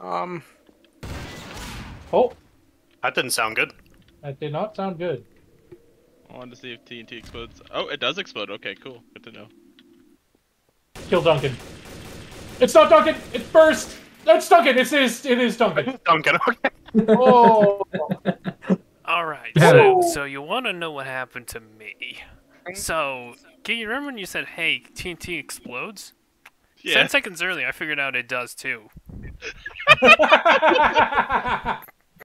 Oh, That didn't sound good. that did not sound good. I wanted to see if TNT explodes. Oh, it does explode. Okay, cool. Good to know. Kill Duncan. It's not Duncan. It's burst. That's Duncan. It is Duncan. Duncan, okay. Oh. All right. Whoa. So you want to know what happened to me? So, can you remember when you said, "Hey, TNT explodes"? Yeah. 10 seconds earlier, I figured out it does too.